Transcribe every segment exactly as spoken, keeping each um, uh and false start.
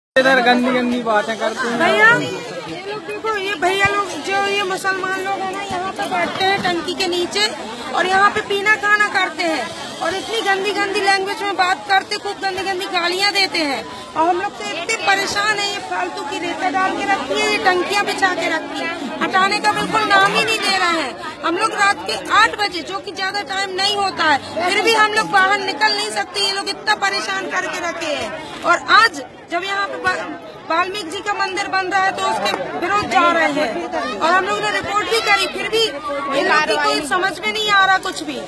इधर गंदी गंदी बातें करते हैं भैया। ये लोग देखो, ये भैया लोग जो ये मुसलमान लोग हैं ना, यहाँ पे बैठते हैं टंकी के नीचे और यहाँ पे पीना खाना करते हैं और इतनी गंदी गंदी लैंग्वेज में बात करते, खूब गंदी गंदी गालियाँ देते हैं और हम लोग से इतने परेशान है। ये फालतू की रेता डाल के रखती है, ये टंकियाँ बिछा के रखती है, हटाने का बिल्कुल नाम ही नहीं दे रहे हैं। हम लोग रात के आठ बजे, जो कि ज्यादा टाइम नहीं होता है, फिर भी हम लोग बाहर निकल नहीं सकते। ये लोग इतना परेशान करके रखे हैं और आज जब यहाँ पे वाल्मीकि जी का मंदिर बन रहा है तो उसके विरोध जा रहे हैं और हम लोग ने रिपोर्ट भी करी, फिर भी ये कोई समझ में नहीं आ रहा कुछ भी।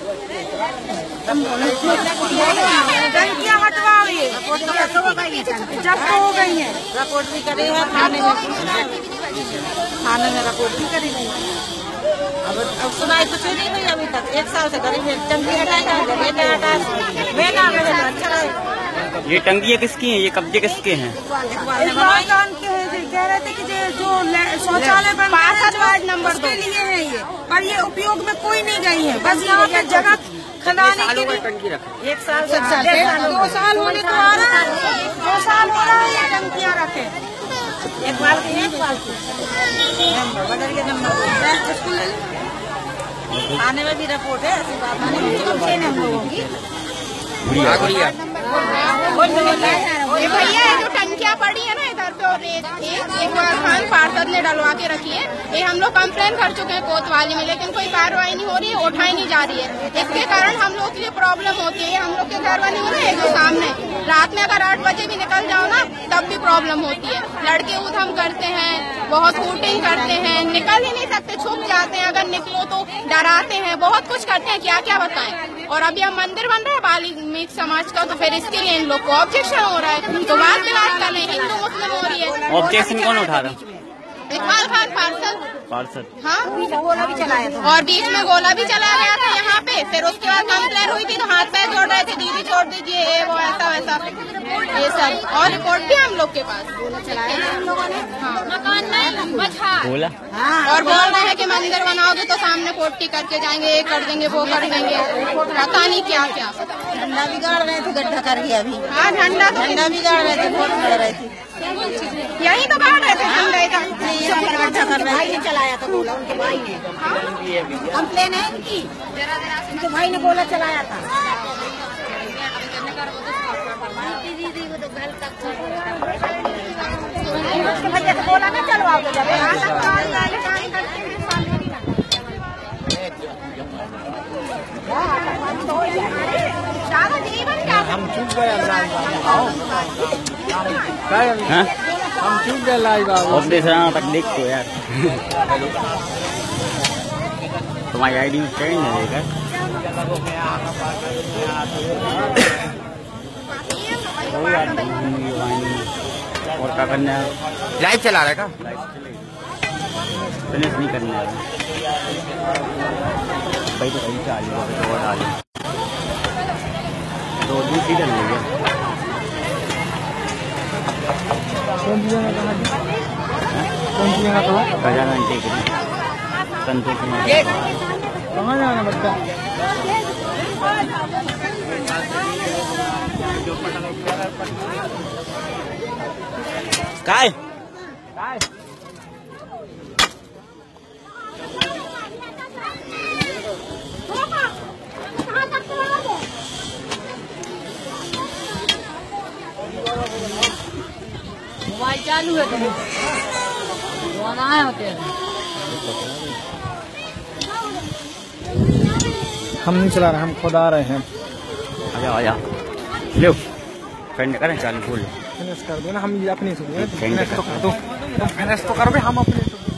टंकियाँ हटवाओ, ये जब तो हो गई है। रिपोर्ट भी करे हैं थाने में, थाने में रिपोर्ट भी करी नहीं। अब अब सुनाई कुछ नहीं हुई अभी तक। एक साल से गरीब टंकी हटाएगा, बेटा हटा बेटा अच्छा रहे। ये टंकियाँ किसकी हैं? ये कब्जे किसके हैं? इकबाल के हैं। कह रहे थे कि जो शौचालय बन रहा है वार्ड नंबर दो लिए हैं ये, पर ये उपयोग में कोई नहीं गई है। बस यहाँ पे जगह खदाने के लिए टंकी रखी एक साल से दो साल होने को आ रहा है, दो साल हो रहा है ये टंकियाँ रखे। एक बार की एक बार की बदल के नंबर थाने में भी रिपोर्ट है। ऐसी बात नहीं हम लोगों की। ये भैया जो टंकियाँ पड़ी है ना इधर पे, और एक बार खान पार्षद ने डलवा के रखी है। ये हम लोग कंप्लेन कर चुके हैं कोतवाली में, लेकिन कोई कार्रवाई नहीं हो रही है, उठाई नहीं जा रही है। इसके कारण हम लोग के लिए प्रॉब्लम होती है। हम लोग के घर वाले हो ना जो सामने, रात में अगर आठ बजे भी निकल जाओ ना तब भी प्रॉब्लम होती है। लड़के उधम करते हैं, बहुत शूटिंग करते हैं, निकल ही नहीं सकते, छुप जाते हैं। अगर निकलो तो डराते हैं, बहुत कुछ करते हैं, क्या क्या बताएं। और अभी हम मंदिर बन रहा है वाल्मीकि समाज का, तो फिर इसके लिए इन लोग को ऑब्जेक्शन हो रहा है। तो बात विवाद कर रहे हैं, हिंदू मुस्लिम हो रही है। ऑब्जेक्शन कौन उठा रहा? इकबाल खान पार्षद पार्षद। हाँ, गोला भी चलाया था और बीच में गोला भी चलाया गया था यहाँ पे। फिर उसके बाद कंप्लेन हुई थी तो हाथ पैर जोड़ रहे थे, दीदी छोड़ दीजिए, ये वो ऐसा वैसा ये सब। और रिपोर्ट भी हम लोग के पास चलाया है हम लोगों ने। हाँ, बोला और बोल रहे हैं कि मंदिर बनाओगे तो सामने पोटी करके जाएंगे, ये कर देंगे, वो कर देंगे, पता नहीं क्या क्या। झंडा भी गाड़ रहे थे, गड्ढा करके अभी। हाँ, झंडा झंडा भी गाड़ रहे थे, वोट कर रहे थे, यही तो गाड़ रहे थे झंडा इधर। गड्ढा कर रहे थे। चलाया था गोला उनके भाई ने, कंप्लेन है इनकी, उनके भाई ने गोला चलाया था। भैया तो गोला नहीं चलवाओगे जब हम चूक गए हम चूक गए लाइव ऑपरेशन तक देख तो यार। तुम्हारी आई डी में चेंज नहीं है और क्या करना है? लाइव चला रहा है का? फिनिश नहीं करना है भाई, तो वही चाल तो डाल तो दूसरी डल रही है। कौन सी जगह कहाँ? कौन सी जगह कहाँ? खजाना टेकरी संतोष कहाँ जाना बच्चा? काय मोबाइल चालू है, तुम्हें फोन आए होते हैं। हम नहीं चला रहे, हम खुद आ रहे हैं। आजा आजा लो करने करें चालू बोल फिनिश कर दो ना, हम ये अपनी सुनिए। फिनिश तो कर दो, तो फिनिश तो कर दे, हम अपने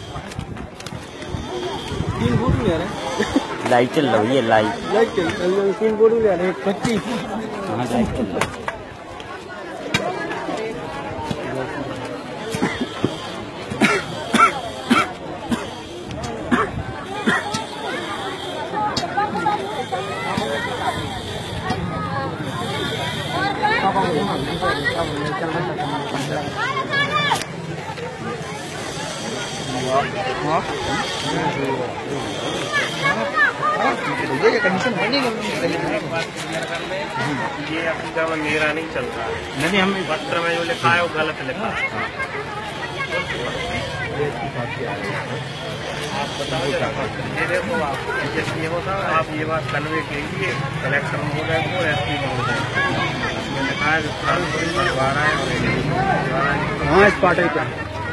तीन फोटो ले रहे हैं। लाइव चल रही है, लाइव लाइव चल रही है, तीन फोटो ले रहे हैं, पच्चीस। हाँ लाइव चल रही है। हाँ ये कंडीशन बनेगा ये अकीदा में मेरा नहीं चल रहा है। नहीं हम पत्र में जो लिखा है वो गलत लिखा है। आप बताओ जरा, ये देखो आप ये होता आप ये बात कन्वे कीजिए कलेक्टर महोदय को, एसपी महोदय इसमें लिखा है द्वारा है और हाँ इस पार्टी का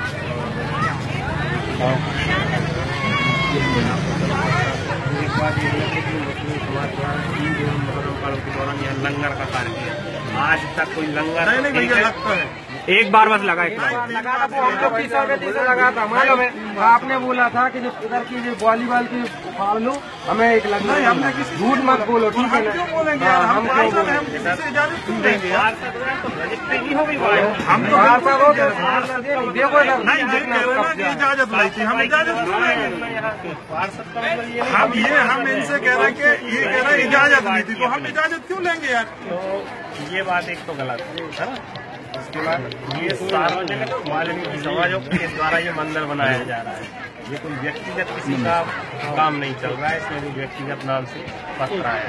एक बात ये है कि मुस्लिम समाज द्वारा तीन दिन मुहर्रम पर्व के दौरान यहाँ लंगर का कार्य किया। आज तक कोई लंगर नहीं, नहीं भैया लगता है एक बार बस लगा एक बार लगा था वो हम लोग तीस पैंतीस लगा था। मालूम है आपने बोला था कि जो इधर की जो वॉलीबॉल की फाड़ लो हमें एक लगना है। हमने किसी झूठ मत बोलो, ठीक है ना? बोलेंगे हम क्यों बोलेंगे? हम किसी इजाजत क्यों देंगे यार? नहीं होगी हम तो देखो इजाजत लाई थी, हम इजाजत क्यों लेंगे? हम ये हम इनसे कह रहे हैं कि ये कह रहे हैं इजाजत ली थी, तो हम इजाजत क्यों लेंगे यार? तो ये बात एक तो गलत है ना। उसके बाद ये सार्वजनिक वाल्मीकि समाजों के द्वारा ये मंदिर बनाया जा रहा है। ये कोई व्यक्तिगत किसी का काम नहीं चल रहा है, इसमें भी व्यक्तिगत नाम से पत्र है।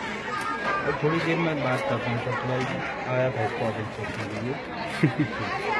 थोड़ी देर में बात करता हूँ, आया था इसको